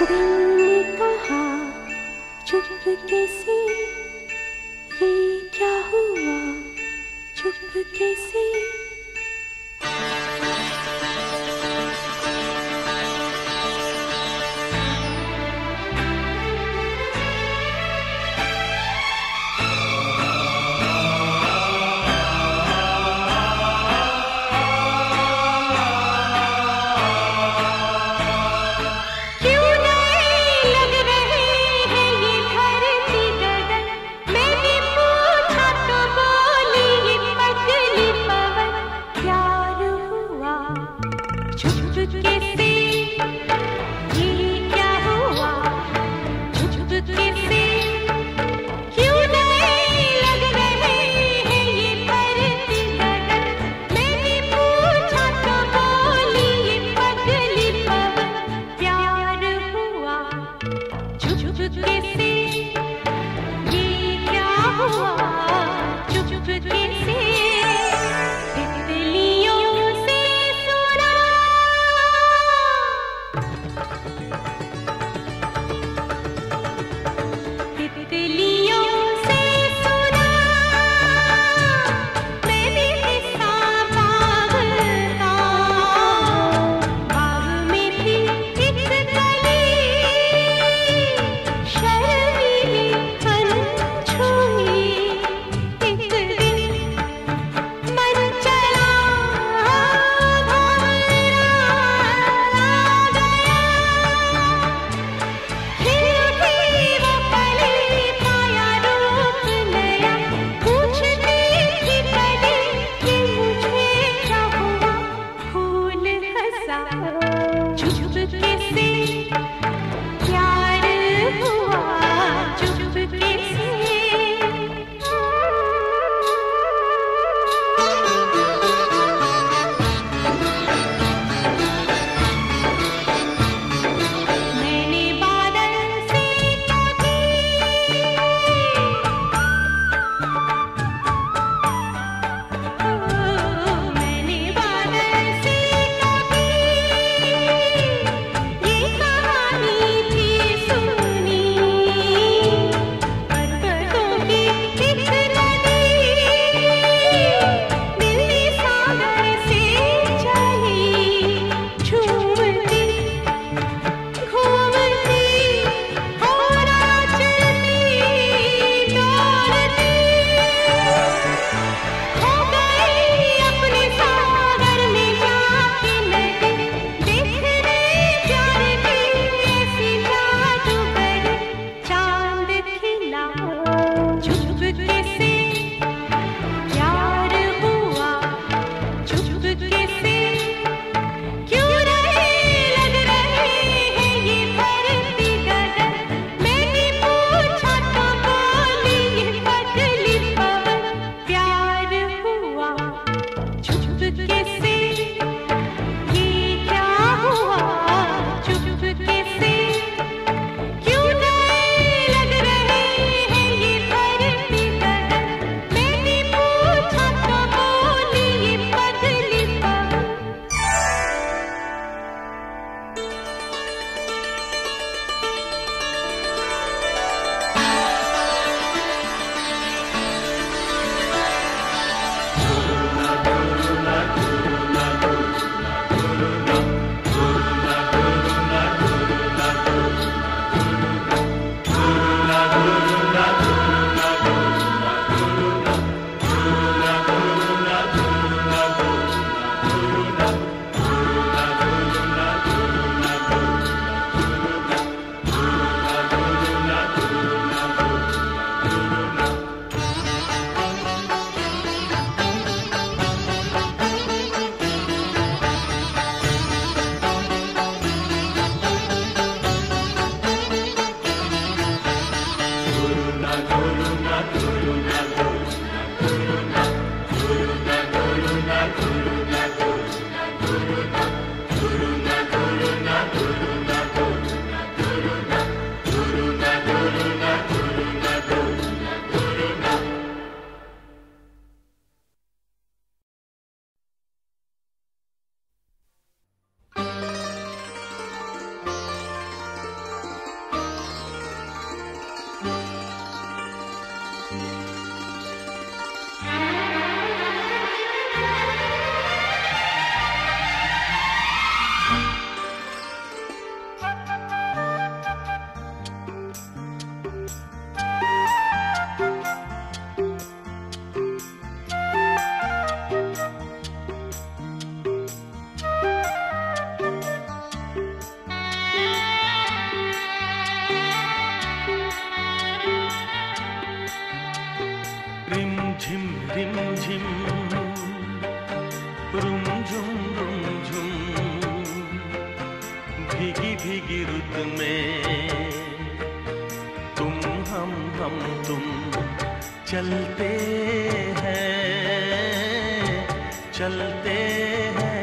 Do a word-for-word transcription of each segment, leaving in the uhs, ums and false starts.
दिल ने कहा चुपके से, ये क्या हुआ चुपके से। भीगी भीगी रुत में तुम हम हम तुम चलते हैं चलते हैं।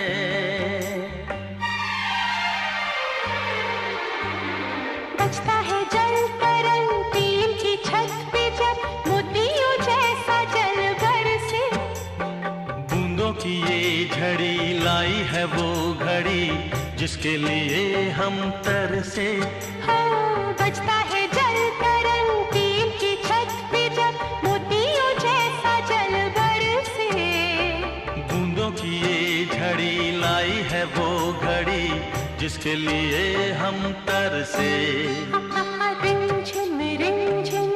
बजता है जल तरंग टीम की छत पे जब मोतियों जैसा जल बरसे। बूंदों की ये झड़ी लाई है वो घड़ी जिसके लिए हम तरसे। हाँ, बजता है जल तरंग टीम की छत पे जब मोतियों जैसा जल बरसे। बूंदों की ये झड़ी लाई है वो घड़ी जिसके लिए हम तरसे। रिमझिम रिमझिम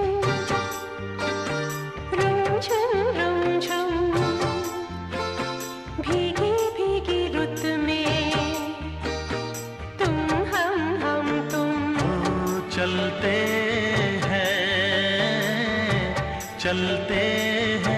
रुमझुम रुमझुम भीगी भीगी रुत में तुम हम हम तुम ओ, चलते हैं चलते हैं।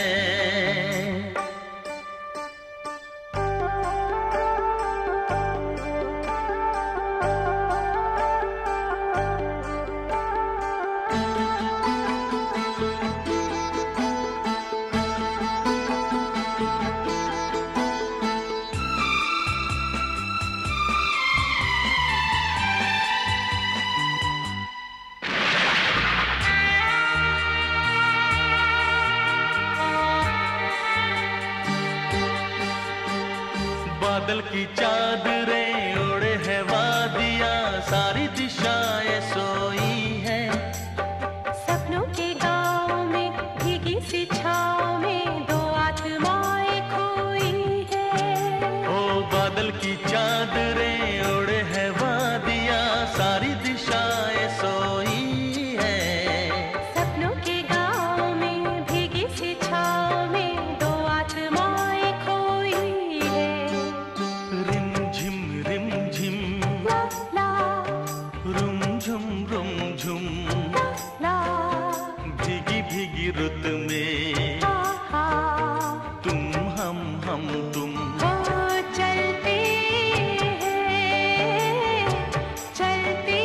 बादल की चादरें ओढ़े है वादियाँ सारी दिशाएं सोई हैं। सपनों के गाँव में भीगी सी छाँव में दो आत्माएं खोई है। ओ बादल की चादरें ओढ़े है वादियाँ सारी दिशाएं सोई हैं। सपनों के गाँव में भीगी सी छाँव में दो आत्माएं खोई है। रिमझिम रिमझिम ला ला रुमझुम रुमझुम ला भीगी भीगी रुत में हा हा तुम हम हम तुम ओ चलते हैं चलते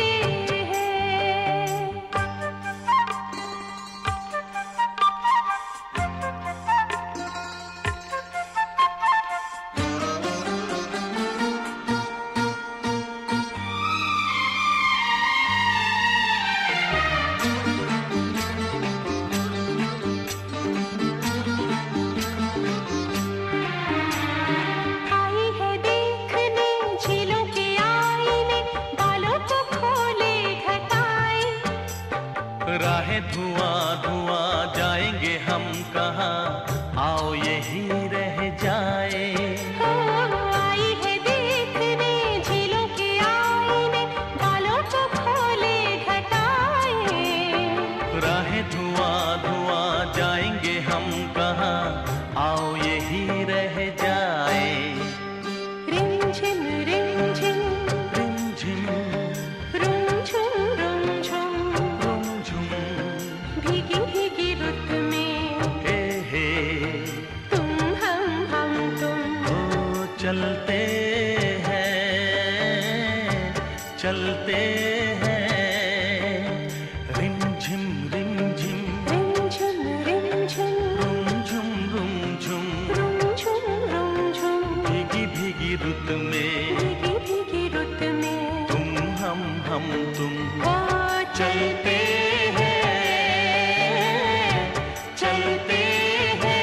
आई है देखने झीलों के आईने बालों को खोले घटाए। राहें धुआं धुआं जाएंगे हम कहाँ आओ यही रह जाए। हो आई है देखने झीलों के आईने बालों को खोले घटाए। राहें धुआं धुआं जाएंगे हम कहाँ आओ यही रह जाए। रिमझिम रिमझिम रिमझिम रुमझुम रुमझुम रुमझुम भीगी भीगी रुत में हे हे तुम हम हम तुम ओ चलते हैं चलते हैं। रिमझिम रिमझिम रिमझिम रिमझिम रुमझुम रुमझुम रुमझुम रुमझुम भीगी भीगी रुत में भीगी भीगी रुत में तुम हम हम तुम ओ चलते हैं चलते हैं।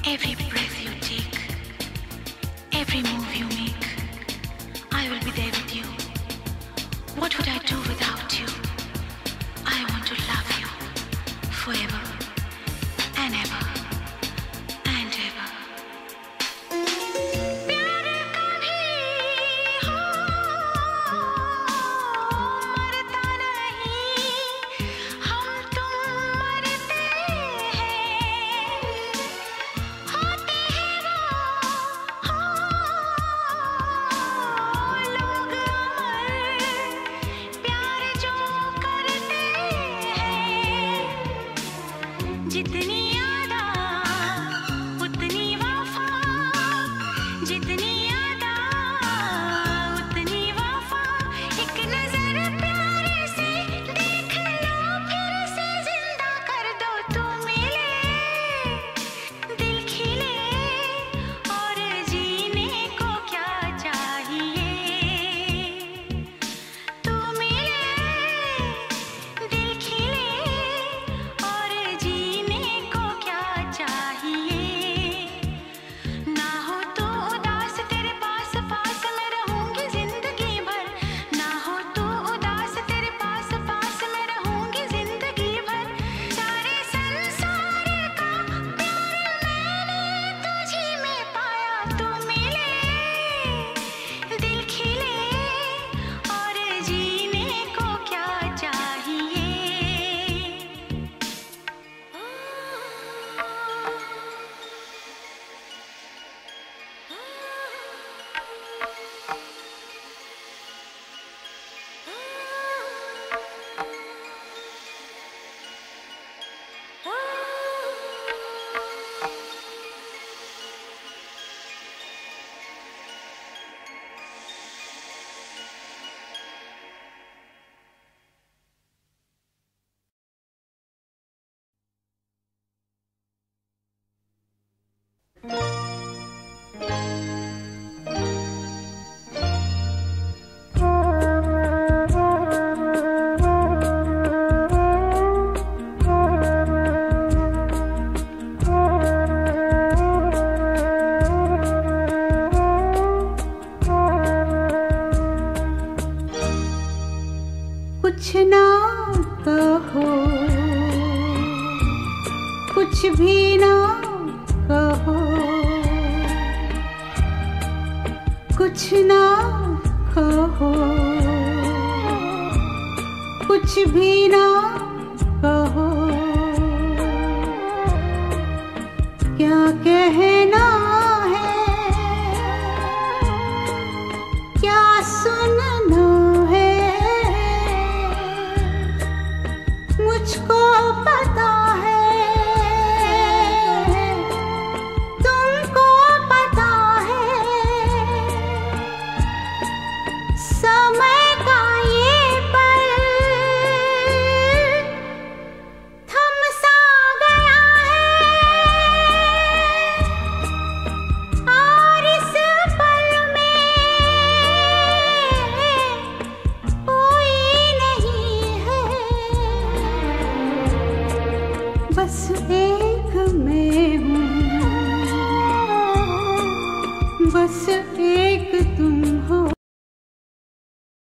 Every breath you take, every move you make, I will be there with you. What would I do without you? I want to love you forever and ever and ever. प्यार कभी हो मरता नहीं, हम तुम मरते हैं, होते हैं वो हो लोग अमर, प्यार जो करते हैं, जितनी यादा उतनी वफा, जितनी यादा उतनी वफा, एक नजर प्यार से देख लो, फिर से जिंदा कर दो, तू मिले दिल खिले, और जीने को क्या चाहिए, तू मिले दिल खिले, और जीने को क्या चाहिए, ना हो तो उदास तेरे पास पास मैं रहूंगी जिंदगी भर, ना हो तो उदास तेरे पास पास मैं रहूंगी जिंदगी भर, सारे संसार का प्यार मैंने तुझी में पाया, तू मिले दिल खिले, और जीने को क्या चाहिए। कुछ ना कहो, कुछ भी ना कहो, कुछ ना कहो, कुछ भी ना कहो, क्या कहना है, क्या सुनना है, मुझको पता है, तुमको पता है, समय का ये पल थम सा गया है, और इस पल में कोई नहीं है, बस एक मैं हूँ, बस एक तुम हो।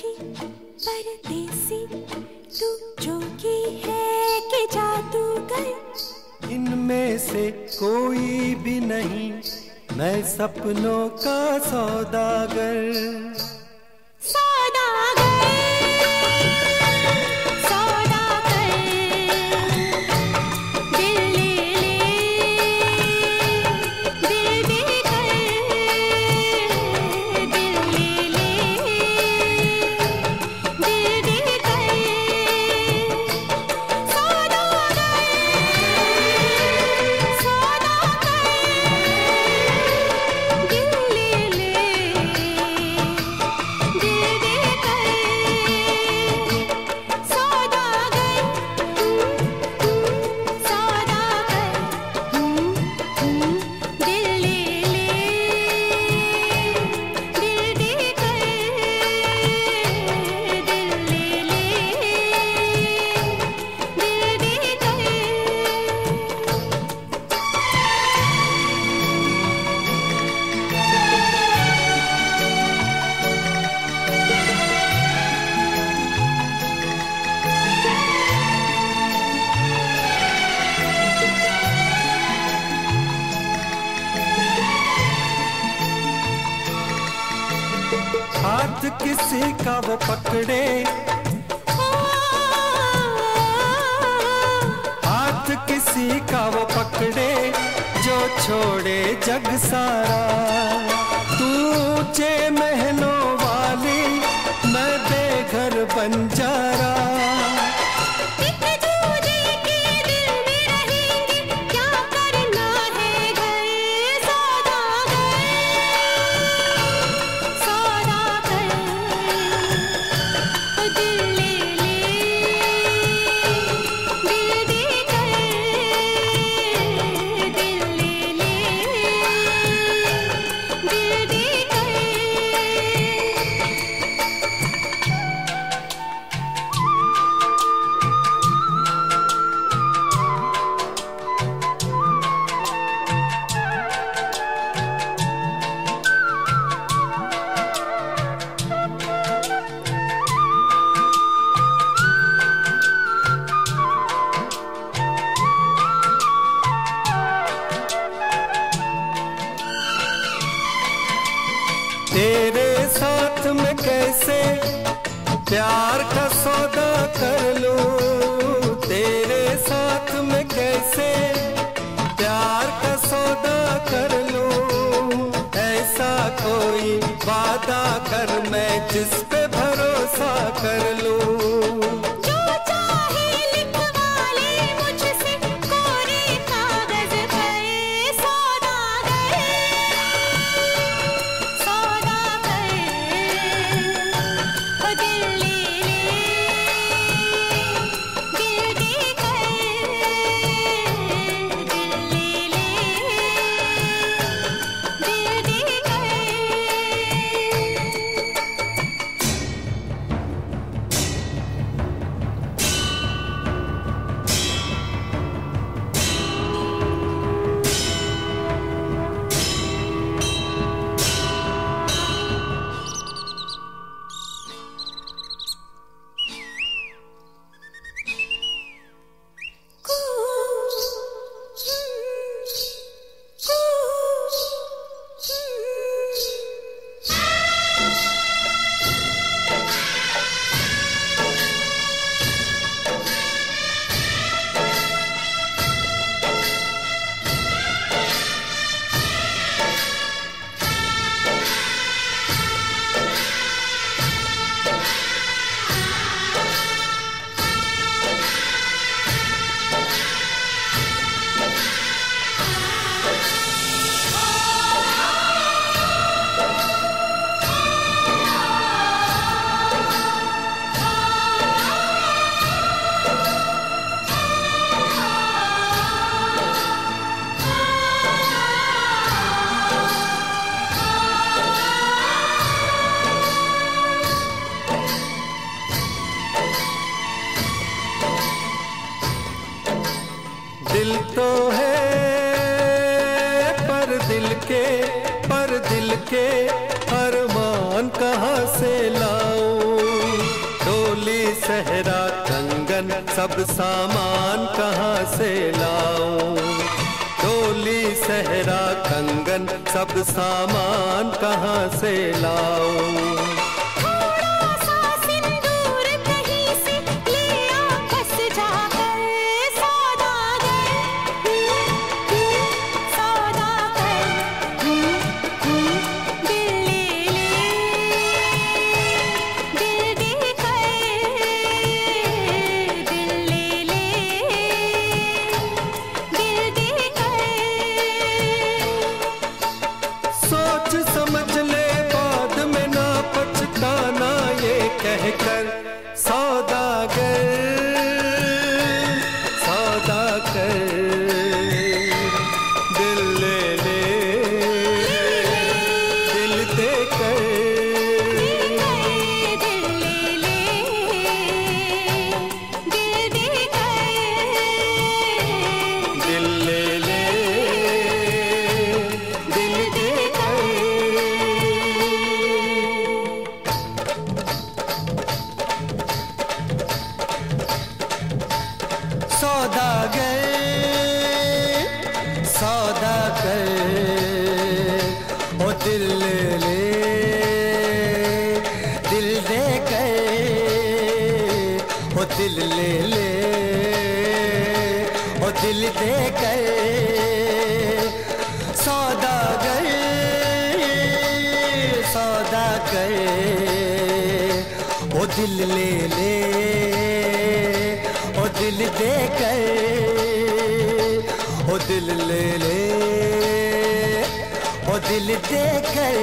समझी परदेसी, तू जोगी है कि जादूगर। इनमें से कोई भी नहीं, मैं सपनों का सौदागर। हाथ किसी का वो पकड़े, हाथ किसी का वो पकड़े, जो छोड़े जग सारा। तू ऊंचे महलों वाली, मैं बेघर बंजारा। तेरे साथ में कैसे प्यार का सौदा कर लूं, तेरे साथ में कैसे प्यार का सौदा कर लूं। ऐसा कोई वादा कर मैं जिस पे भरोसा कर लूं। दिल तो है पर दिल के पर दिल के अरमान कहाँ से लाऊं। डोली सहरा कंगन सब सामान कहाँ से लाऊं, डोली सहरा कंगन सब सामान कहाँ से लाऊं। दिल ले ले ओ दिल दे कर, ओ दिल ले ले ओ दिल दे कर।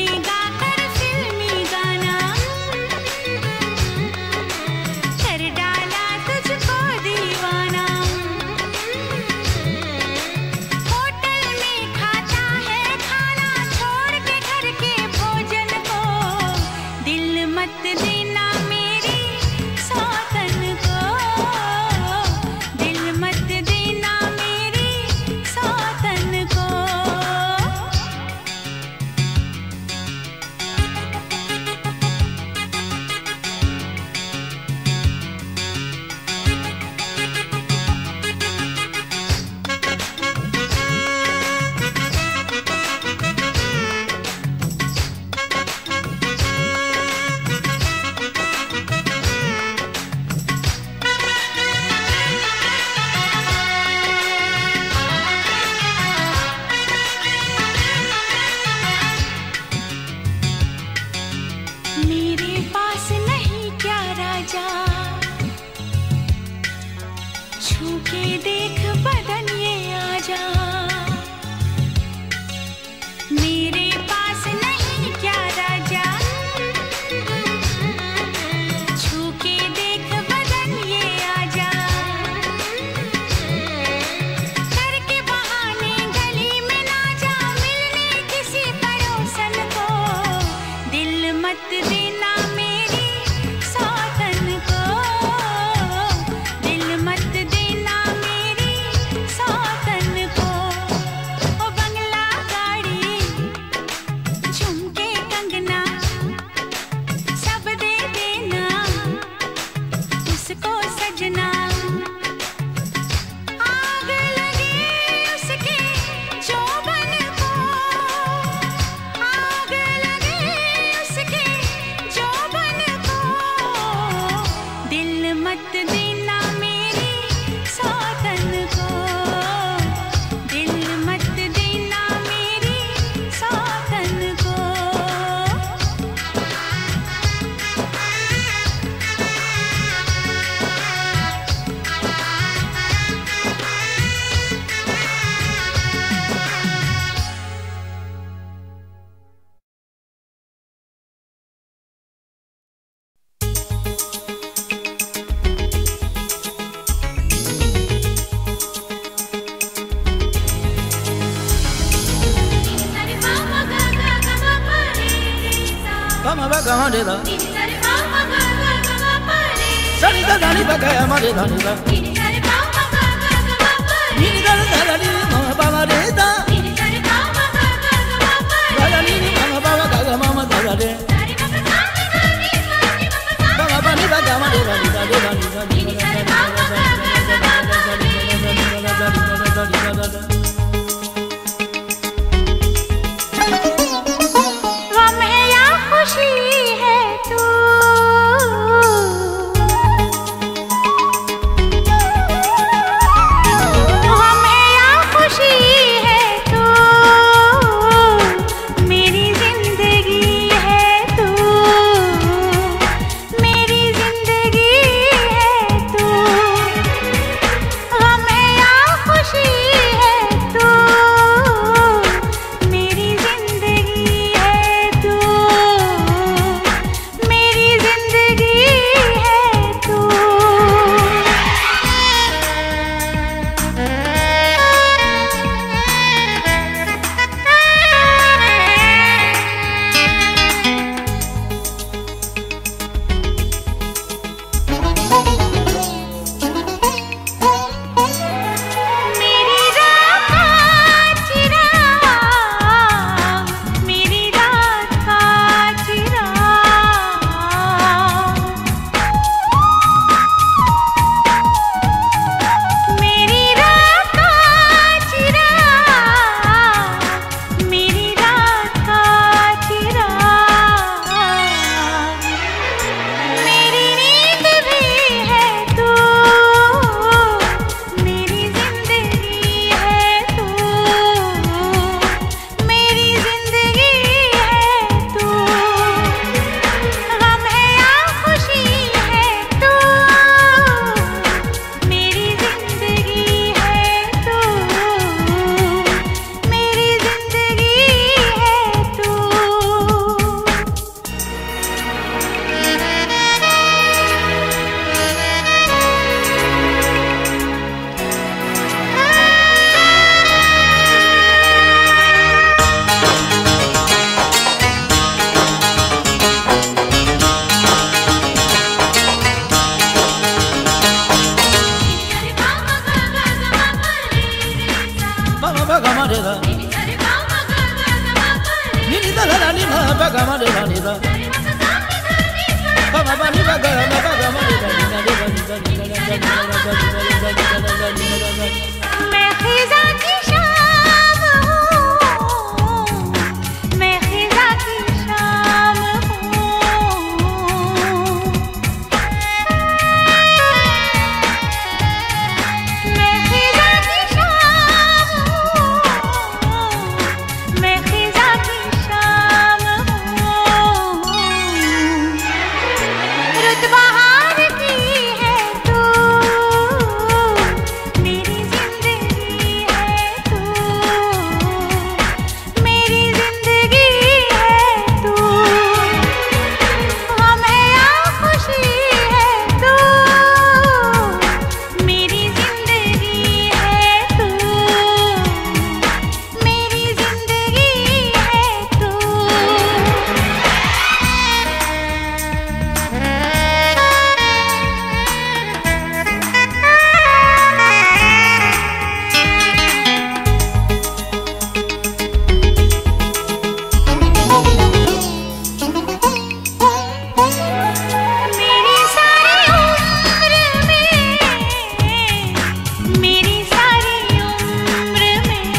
गाकर फिल्मी गाना कर डाला तुझको दीवाना। होटल में खाता है खाना छोड़ के घर के भोजन को, दिल मत देना मेरी सौतन को, दिल मत देना मेरी सौतन को। मेरे पास नहीं क्या राजा, छू के देख बदन ये आजा। मेरे पास नहीं क्या राजा, छू के देख बदन ये आजा। करके बहाने गली में ना जा मिलने किसी पड़ोसन को, दिल मत देना मेरी सौतन को, दिल मत देना मेरी सौतन को। ओ बंगला गाड़ी झुमके कंगना सब दे देना उसको सजना। आग लगे उसके जोबन को, आग लगे उसके जोबन को, दिल मत देना मेरी सौतन को, दिल मत देना मेरी सौतन को। Come on, come on, da. Sari da da ni ba ga ma de da ni da. Ni da da da ni ma ba ma de da. Da da ni ni ma ba ga ga ma ma da da de. Ba ma ba ni ba ga ma de da ni da de da ni da ni da da da. गम है या खुशी है तू, गम है या खुशी है धा नि धा pa pa ni pa ga ma pa ga ma ni धा ni धा ni धा ni धा ni धा ni धा ni धा ni धा ni धा ni धा मैं खिज़ा की शाम हूँ, मैं खिज़ा की शाम हूँ, मैं खिज़ा की शाम हूँ, मैं खिज़ा की शाम हूँ। रुत बहार की है तू, मेरी जिंदगी है तू, मेरी जिंदगी है तू, गम है या खुशी है तू, मेरी जिंदगी है तू, मेरी जिंदगी है तू। मेरी सारी उम्र में, मेरी सारी उम्र में,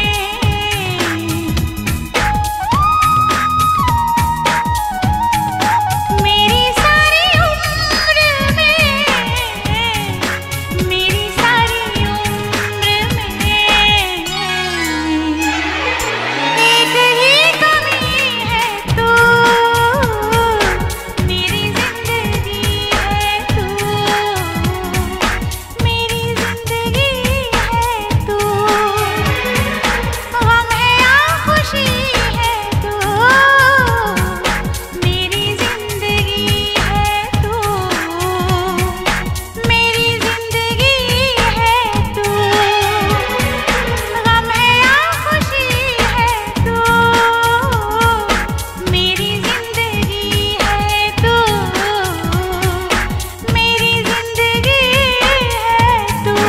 मेरी सारी उम्र में, मेरी सारी उम्र में, एक ही कमी है तू, मेरी जिंदगी है तू, मेरी जिंदगी है तू, गम है या खुशी है तू, मेरी जिंदगी है तू, मेरी जिंदगी है तू, गम है या खुशी है तू, मेरी जिंदगी है तू, मेरी जिंदगी है तू।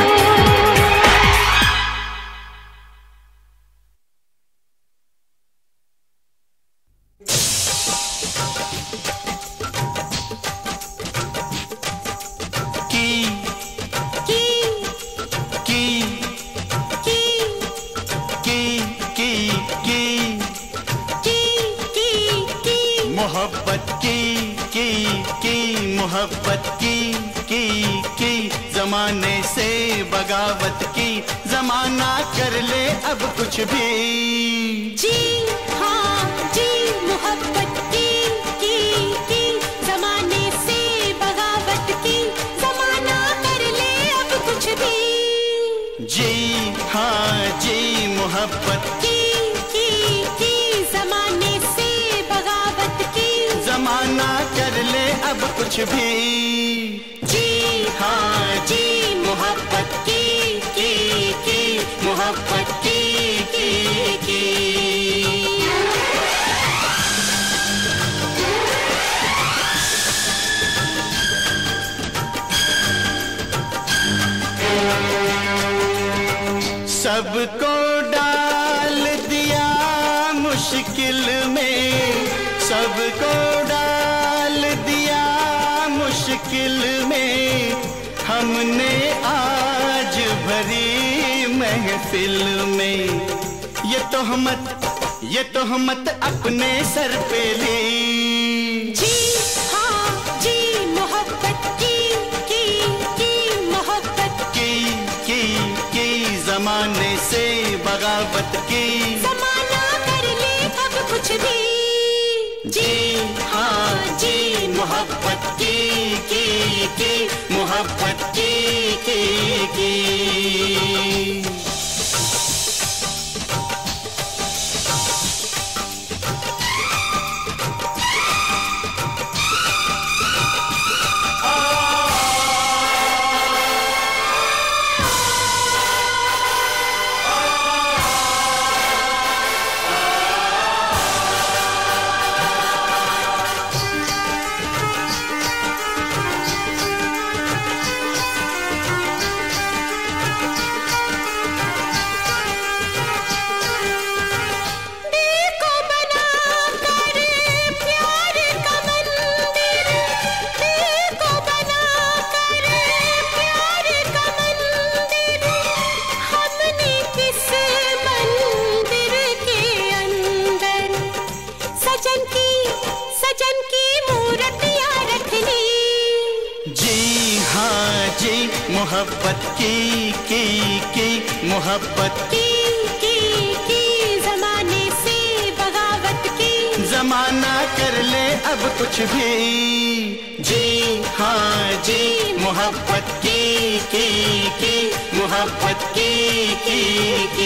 की की की की की की की की की की मोहब्बत की की की मोहब्बत की की की जमाने से बगावत की जमाना कर ले अब कुछ भी। जी हाँ जी मोहब्बत की की की जमाने से बगावत की जमाना कर ले अब कुछ भी। जी हाँ जी मोहब्बत की की की जमाने से बगावत की जमाना कर ले अब कुछ भी। जी हाँ जी मोहब्बत की की की मोहब्बत की की की सबको डाल दिया मुश्किल में, सबको डाल दिया मुश्किल में, हमने आज भरी महफिल में ये तोहमत ये तोहमत अपने सर पे ली। जी हाँ जी मोहब्बत की की की मोहब्बत की की की जमाने से बगावत की जमाना कर ले अब कुछ भी। जी हाँ जी मोहब्बत की की की मोहब्बत की की की मोहब्बत की की की मोहब्बत की की की जमाने से बगावत की जमाना कर ले अब कुछ भी जी हाँ जी मोहब्बत की की की मोहब्बत की की की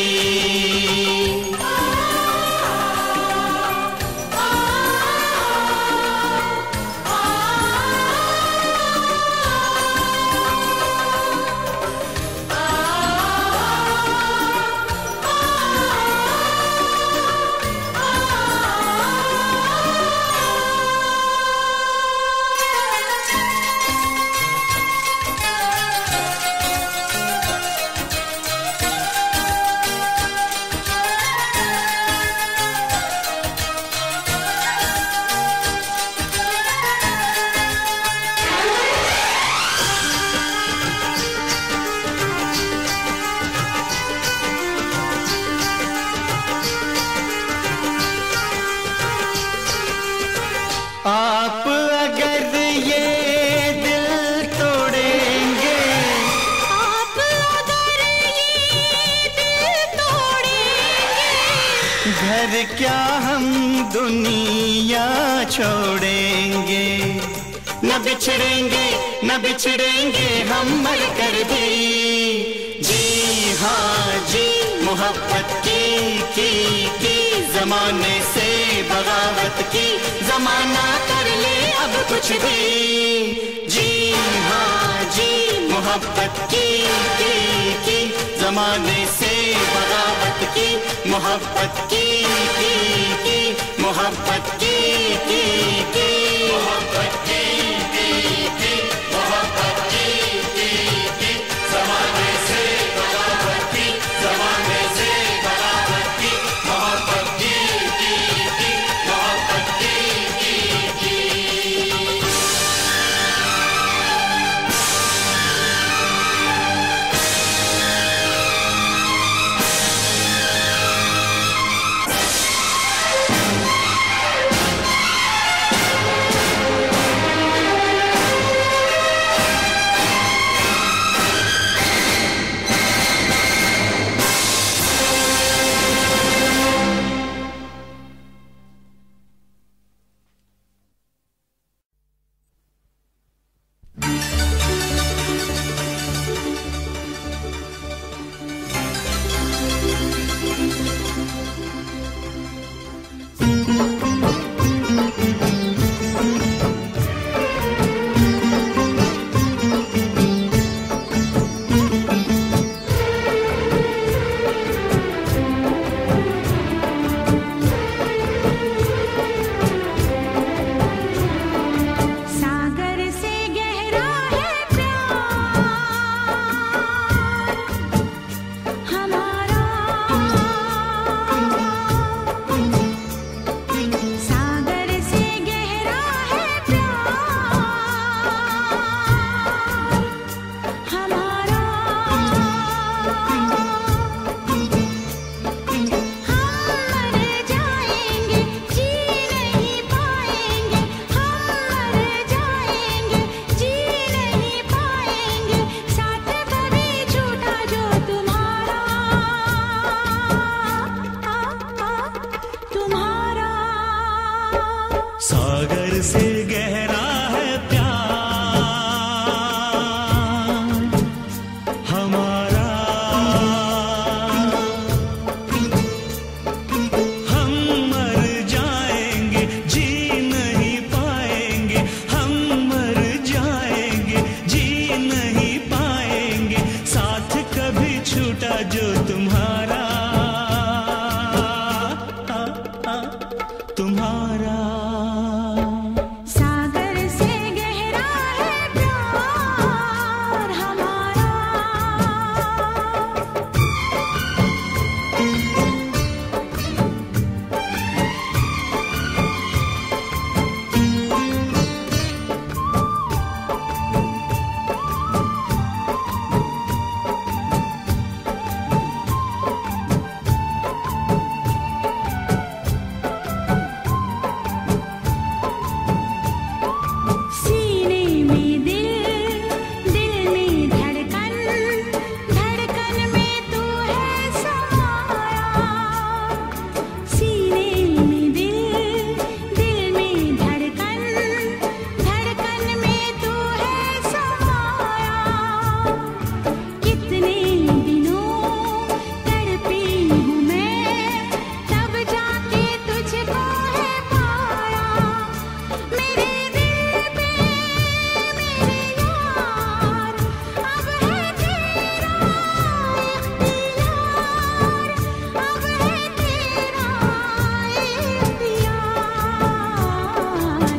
आप अगर ये दिल तोड़ेंगे आप अगर ये दिल तोड़ेंगे घर क्या हम दुनिया छोड़ेंगे न बिछड़ेंगे न बिछड़ेंगे हम मर कर भी जी हाँ जी मोहब्बत की की की जमाने से बगावत की जमाना कर ले अब कुछ भी जी हाँ जी मोहब्बत की की की जमाने से बगावत की मोहब्बत की की की मोहब्बत की की की मोहब्बत की की की मोहब्बत की की की जमाने से बगावत की जमाने से बगावत की मोहब्बत की की की मोहब्बत की की की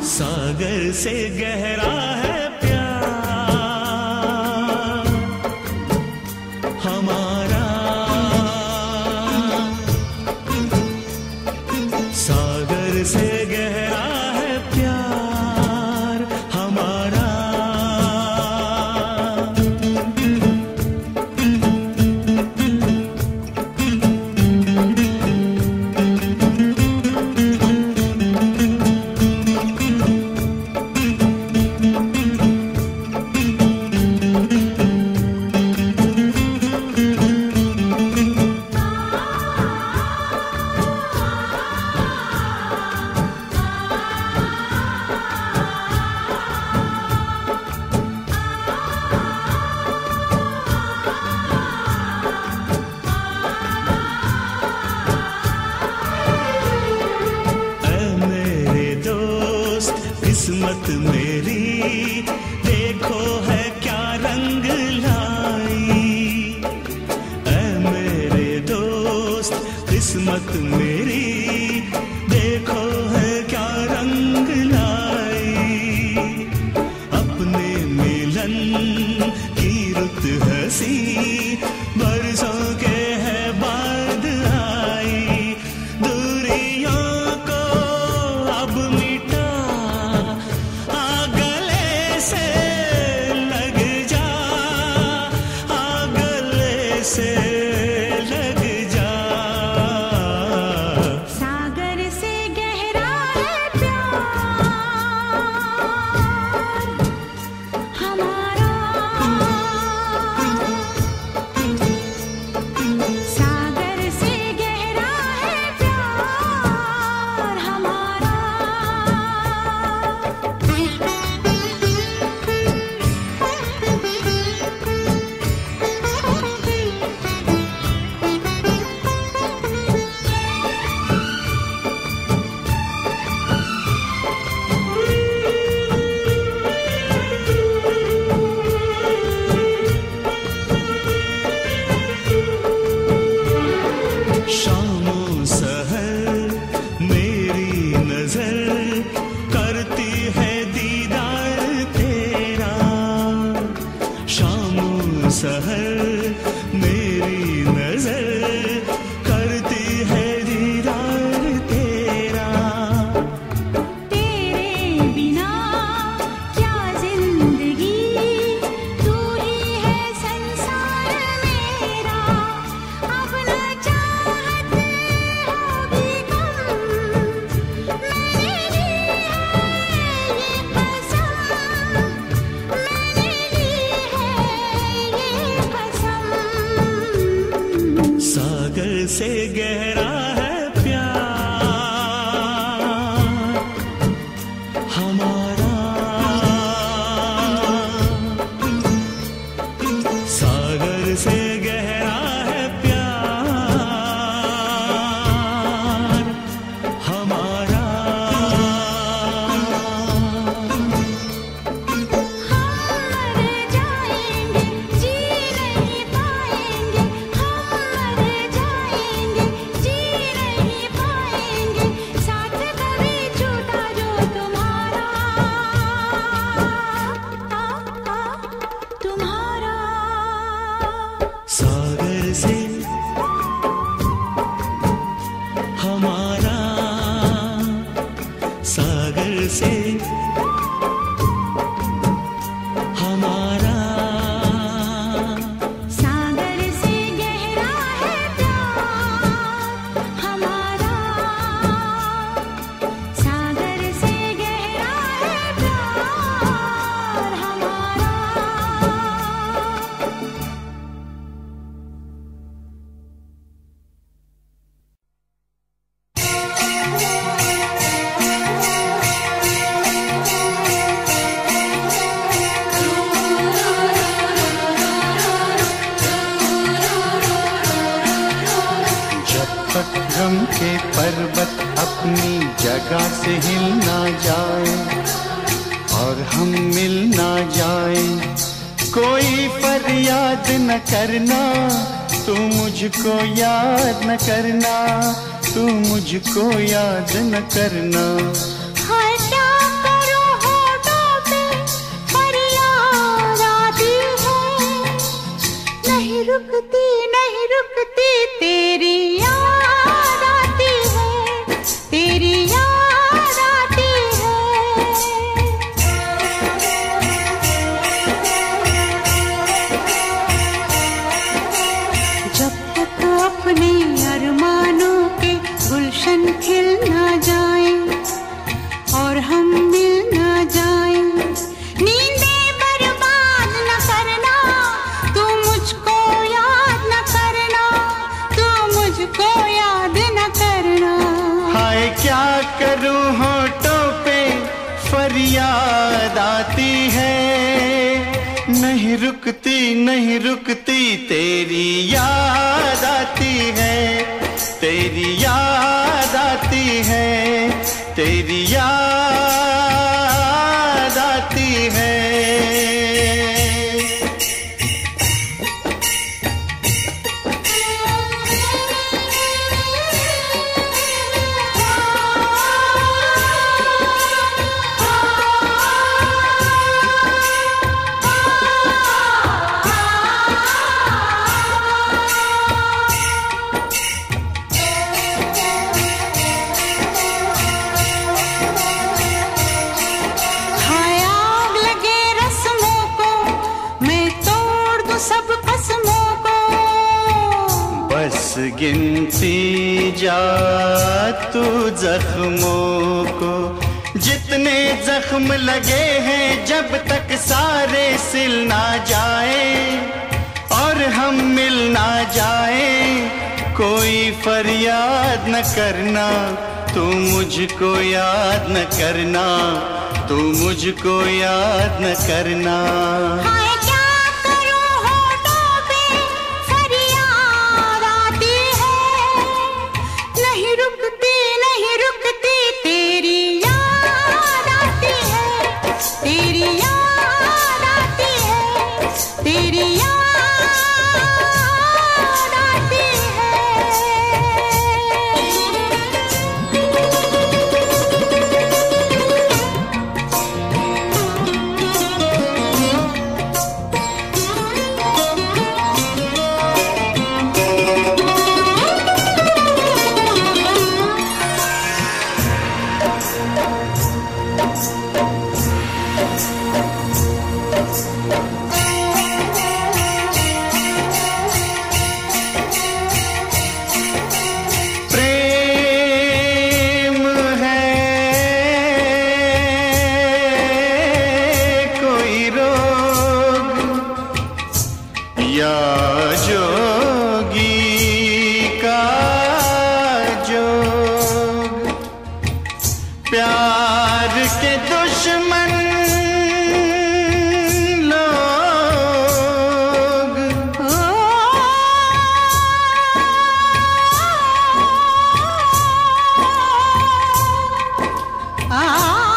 सागर से गहरा है प्यार हमारा, सागर से गहरा है प्यार हमारा। किस्मत मेरी देखो है क्या रंग लाई, ऐ मेरे दोस्त किस्मत मेरी देखो है क्या रंग लाई। अपने मिलन की रुत हंसी बरसों के है बाद आई, दूरियों को अब मिटा से लग जा। सागर से गहरा है प्यार हमारा, सागर से गहरा है प्यार हमारा। शामों सहर मेरी नजर करती है दीदार तेरा, शामों सहर मेरी नजर करती है दीदार तेरा। तेरे बिना क्या जिंदगी, तू ही है संसार मेरा। अब न चाहत होगी कम, मैंने ली है ये कसम, मैंने ली है ये कसम। सागर से गहरा है प्यार हमारा, सागर से गहरा है प्यार हमारा। हम मर जाएंगे जी नहीं पाएंगे, हम मर जाएंगे जी नहीं पाएंगे, साथ कभी छूटा जो तुम्हारा, तुम्हारा। सागर से हमारा, सागर से हमारा। सागर से गहरा है प्यार हमारा, सागर से गहरा है प्यार हमारा। जब तक गम के पर्वत अपनी जगह से हिल ना जाए और हम मिल ना जाए, कोई फरियाद न करना, तू मुझको याद न करना, तू मुझको याद न करना। हाय क्या तेरी याद आती है, नहीं रुकती नहीं रुकती तेरी याद आती है, तेरी याद आती है, तेरी याद आती है। गिनती जा तू जख्मों को, जितने जख्म लगे हैं जब तक सारे सिल ना जाए और हम मिल ना जाए, कोई फरियाद न करना, तू मुझको याद न करना, तू मुझको याद न करना। प्यार के दुश्मन लोग आ, आ,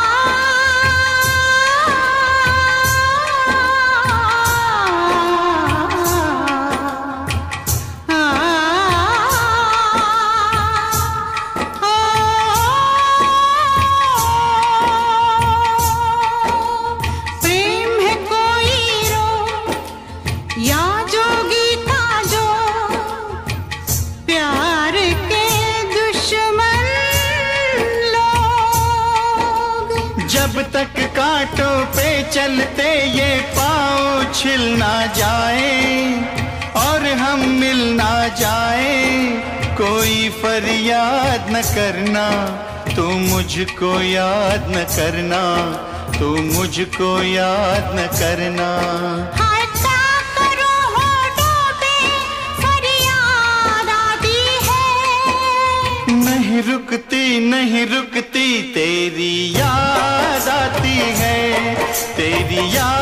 जब तक कांटों पे चलते ये पाँव छिल ना जाए और हम मिल ना जाए, कोई फरियाद न करना, तू मुझको याद न करना, तू मुझको याद न करना। नहीं रुकती नहीं रुकती तेरी याद आती है, तेरी याद